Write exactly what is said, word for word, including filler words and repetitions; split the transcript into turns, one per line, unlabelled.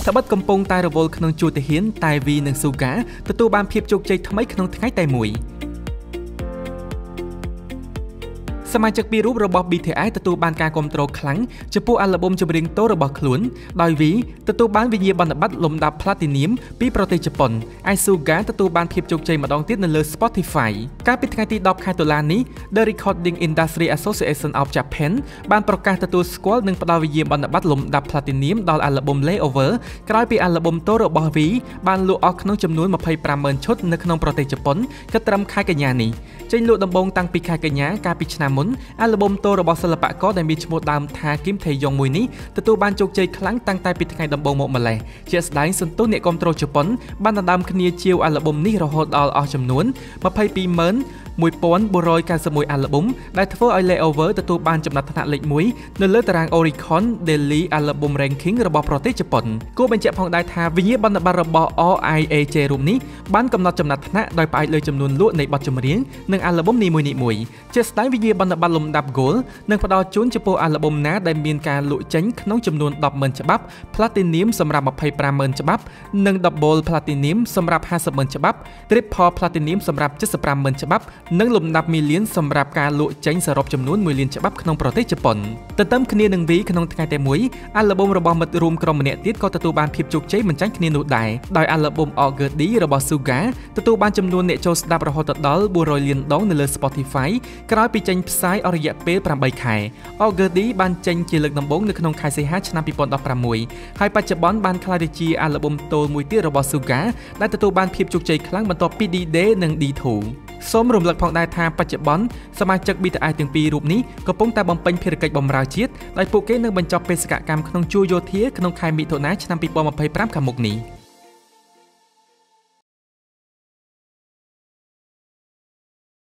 សបិតកំពុងតែរវល់ក្នុងជួរទាហានតែវីនិងស៊ូហ្គាទទួលបានភាពជោគជ័យថ្មីក្នុងថ្ងៃតែមួយសមាជិកពីររូបរបស់ บี ที เอส ទទួលបានការគាំទ្រខ្លាំងចំពោះអាល់ប៊ុមចម្រៀងតូរបស់ខ្លួនដោយ V ទទួលបានវិញ្ញាបនបត្រលំដាប់ Platinum ពីប្រទេសជប៉ុនឯ Suga ទទួលបានភាពជោគជ័យម្ដងទៀតនៅលើ Spotify កាលពីថ្ងៃទីដប់ខែតុលានេះ The Recording Industry Association of Japan បានប្រកាសទទួលស្គាល់និងផ្ដល់វិញ្ញាបនបត្រលំដាប់ Platinum ដល់អាល់ប៊ុម Layover ក្រោយពីអាល់ប៊ុមតូរបស់ V បានលក់អស់ក្នុងចំនួន ម្ភៃប្រាំម៉ឺន ឈុតនៅក្នុងប្រទេសជប៉ុនគិតត្រឹមខែកញ្ញានេះចេញលក់ដំបូងតាំងពីខែកញ្ញាកាលពីឆ្នាំមុនអាល់ប៊ុមតូរបស់សិល្បករដែលមានឈ្មោះដើមថា Kim Tae-yong មួយនេះទទួលបានជោគជ័យខ្លាំងតាំងតែពីថ្ងៃដំបូងមកម្លេះជាស្ដែងសន្ទុះអ្នកគាំទ្រជប៉ុនបានដណ្ដើមគ្នាជាវអាល់ប៊ុមនេះរហូតដល់អស់ចំនួន ម្ភៃពីរម៉ឺនមួយពាន់បួនរយកៅសិបមួយ អាល់ប៊ុមដែលធ្វើឲ្យ Layover ទទួលបានចំណាត់ថ្នាក់លេខមួយនៅលើតារាង Oricon Daily Album Ranking របស់ប្រទេសជប៉ុនគួរបញ្ជាក់ផងដែរថាវិញ្ញាបនបត្ររបស់ អ អាយ เอ เจ រូបនេះបានកំណត់ចំណាត់ថ្នាក់ដោយផ្អែកលើចំនួនលក់នៃបទចម្រៀងនិងអាល់ប៊ុមនីមួយៗជាស្ដែងវិញ្ញាបនបត្រលំដាប់ Gold នឹងផ្ដល់ជូនចំពោះអាល់ប៊ុមណាដែលមានការលក់ចេញក្នុងចំនួន ដប់ម៉ឺន ច្បាប់ Platinum សម្រាប់ ម្ភៃប្រាំម៉ឺន ច្បាប់និង Double Platinum សម្រាប់ ហាសិបម៉ឺន ច្បាប់ Triple Platinum សម្រាប់ เจ็ดสิบห้าម៉ឺន ច្បាប់និងលំដាប់ Million សម្រាប់ការលក់ចេញសរុបចំនួន មួយលាន ច្បាប់ក្នុងប្រទេសជប៉ុនទន្ទឹមគ្នានឹង V ក្នុងថ្ងៃតែមួយអាល់ប៊ុមរបស់មិត្តរួមក្រុមម្នាក់ទៀតក៏ទទួលបានភាពជោគជ័យមិនចាញ់គ្នានោះដែរដោយអាល់ប៊ុម August របស់ Suga ទទួលបានចំនួនអ្នកចូលស្ដាប់រហូតដល់បួនរយលានដងនៅលើ Spotify ក្រោយពីចេញផ្សាយអស់រយៈពេលប្រាំបីខែ August បានចេញជាលើកដំបូងនៅក្នុងខែសីហាឆ្នាំពីរពាន់ដប់ប្រាំមួយហើយបច្ចុប្បន្នបានក្លាយទៅជាអាល់ប៊ុមតូមួយទៀតរបស់ Suga ដែលទទួលបានភាពជោគជ័យខ្លាំងបន្ទាប់ពី D-Day និង D ทู សូមរំលឹកផងដែរថាបច្ចុប្បន្នសមាជិក บี ที เอส ទាំងពីររូបនេះកំពុងតែបំពេញភារកិច្ចបម្រើជាតិដោយពួកគេនឹងបញ្ចប់បេសកកម្មក្នុងជួរយោធាក្នុងខែមិថុនាឆ្នាំពីរពាន់ម្ភៃប្រាំខាងមុខនេះ